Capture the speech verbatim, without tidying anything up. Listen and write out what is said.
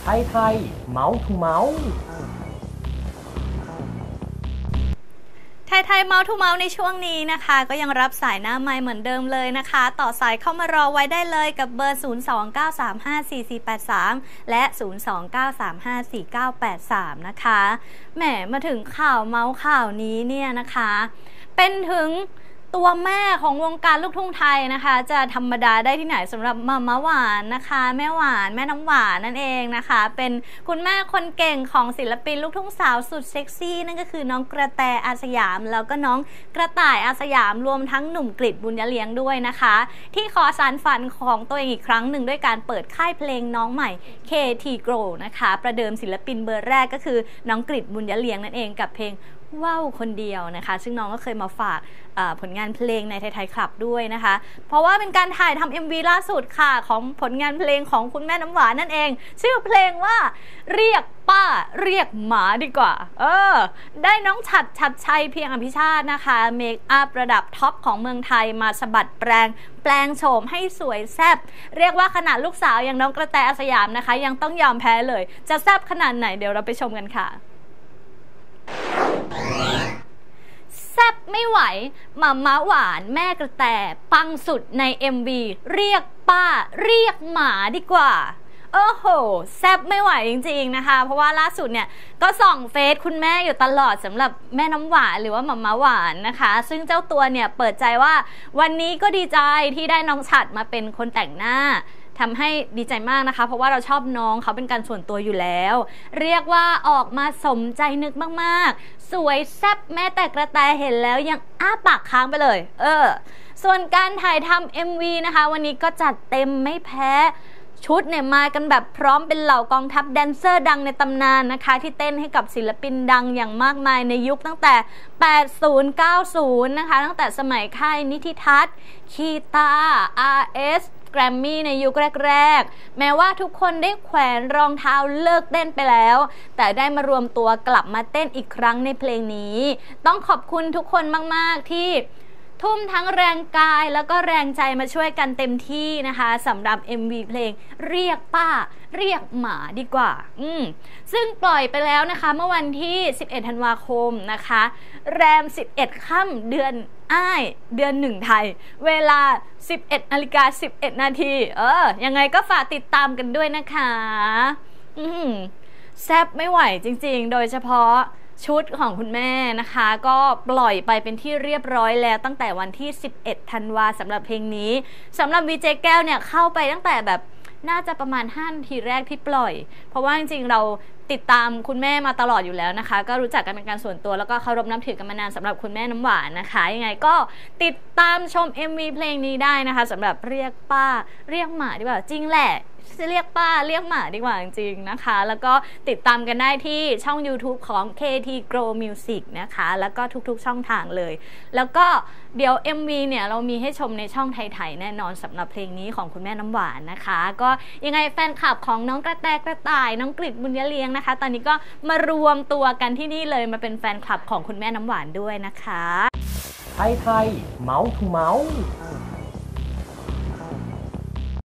ไทยไทยเมาส์ทูเมาส์ไทยไทยเมาส์ทูเมาส์ในช่วงนี้นะคะก็ยังรับสายหน้าไมค์เหมือนเดิมเลยนะคะต่อสายเข้ามารอไว้ได้เลยกับเบอร์ศูนย์ สอง เก้า สาม ห้า สี่ สี่ แปด สามและศูนย์ สอง เก้า สาม ห้า สี่ เก้า แปด สามนะคะแหมมาถึงข่าวเมาส์ข่าวนี้เนี่ยนะคะเป็นถึงตัวแม่ของวงการลูกทุ่งไทยนะคะจะธรรมดาได้ที่ไหนสำหรับมาม่าหวานนะคะแม่หวานแม่น้ำหวานนั่นเองนะคะเป็นคุณแม่คนเก่งของศิลปินลูกทุ่งสาวสุดเซ็กซี่นั่นก็คือน้องกระแตอาสยามแล้วก็น้องกระต่ายอาสยามรวมทั้งหนุ่มกฤษบุญยเลี้ยงด้วยนะคะที่ขอสานฝันของตัวเองอีกครั้งหนึ่งด้วยการเปิดค่ายเพลงน้องใหม่ เค ที Grow นะคะประเดิมศิลปินเบอร์แรกก็คือน้องกฤษบุญยเลี้ยงนั่นเองกับเพลงว้าวคนเดียวนะคะซึ่งน้องก็เคยมาฝากผลงานเพลงในไทยไทยคลับด้วยนะคะเพราะว่าเป็นการถ่ายทำ เอ็ม วี ล่าสุดค่ะของผลงานเพลงของคุณแม่น้ำหวานนั่นเองชื่อเพลงว่าเรียกป้าเรียกหมาดีกว่าเออได้น้องฉัดฉัดชัยเพียงอภิชาตินะคะเมคอัพระดับท็อปของเมืองไทยมาสะบัดแปลงแปลงโฉมให้สวยแซ่บเรียกว่าขนาดลูกสาวอย่างน้องกระแตอาสยามนะคะยังต้องยอมแพ้เลยจะแซ่บขนาดไหนเดี๋ยวเราไปชมกันค่ะแซ่บไม่ไหวมาม่าหวานแม่กระแตปังสุดใน เอ็ม วี เรียกป้าเรียกหมาดีกว่าโอ้โหแซ่บไม่ไหวจริงๆนะคะเพราะว่าล่าสุดเนี่ยก็ส่องเฟซคุณแม่อยู่ตลอดสำหรับแม่น้ำหวานหรือว่ามาม่าหวานนะคะซึ่งเจ้าตัวเนี่ยเปิดใจว่าวันนี้ก็ดีใจที่ได้น้องฉัดมาเป็นคนแต่งหน้าทำให้ดีใจมากนะคะเพราะว่าเราชอบน้องเขาเป็นการส่วนตัวอยู่แล้วเรียกว่าออกมาสมใจนึกมากๆสวยแซ่บแม้แต่กระแตเห็นแล้วยังอ้าปากค้างไปเลยเออส่วนการถ่ายทำ เอ็ม วี นะคะวันนี้ก็จัดเต็มไม่แพ้ชุดเนี่ยมากันแบบพร้อมเป็นเหล่ากองทัพแดนเซอร์ดังในตำนานนะคะที่เต้นให้กับศิลปินดังอย่างมากมายในยุคตั้งแต่แปดสิบ เก้าสิบนะคะตั้งแต่สมัยค่ายนิธิทัศน์คีตา อาร์ เอสแกรมมี่ในยุคแรกๆแม้ว่าทุกคนได้แขวนรองเท้าเลิกเต้นไปแล้วแต่ได้มารวมตัวกลับมาเต้นอีกครั้งในเพลงนี้ต้องขอบคุณทุกคนมากๆที่ทุ่มทั้งแรงกายแล้วก็แรงใจมาช่วยกันเต็มที่นะคะสำหรับ เอ็ม วี เพลงเรียกป้าเรียกหมาดีกว่าอืมซึ่งปล่อยไปแล้วนะคะเมื่อวันที่สิบเอ็ดธันวาคมนะคะแรมสิบเอ็ดค่ำเดือนอ้ายเดือนหนึ่งไทยเวลา สิบเอ็ดนาฬิกาสิบเอ็ดนาทีเออยังไงก็ฝากติดตามกันด้วยนะคะอืมแซ่บไม่ไหวจริงๆโดยเฉพาะชุดของคุณแม่นะคะก็ปล่อยไปเป็นที่เรียบร้อยแล้วตั้งแต่วันที่สิบเอ็ดธันวาสำหรับเพลงนี้สำหรับวีเจแก้วเนี่ยเข้าไปตั้งแต่แบบน่าจะประมาณห้านาทีแรกที่ปล่อยเพราะว่าจริงๆเราติดตามคุณแม่มาตลอดอยู่แล้วนะคะก็รู้จักกันเป็นการส่วนตัวแล้วก็เคารพนับถือกันมานานสำหรับคุณแม่น้ำหวานนะคะยังไงก็ติดตามชม เอ็ม วี เพลงนี้ได้นะคะสำหรับเรียกป้าเรียกหมาดีกว่าจริงแหละจะเรียกป้าเรียกหมาดีกว่าจริงๆนะคะแล้วก็ติดตามกันได้ที่ช่อง YouTube ของ เค ที Grow Music นะคะแล้วก็ทุกๆช่องทางเลยแล้วก็เดี๋ยว เอ็ม วี เนี่ยเรามีให้ชมในช่องไทยๆแน่นอนสำหรับเพลงนี้ของคุณแม่น้ำหวานนะคะก็ยังไงแฟนคลับของน้องกระแตกระต่ายน้องกฤษบุญยเลี้ยงนะคะตอนนี้ก็มารวมตัวกันที่นี่เลยมาเป็นแฟนคลับของคุณแม่น้ำหวานด้วยนะคะไทยไทยเมาส์ทูเมาส์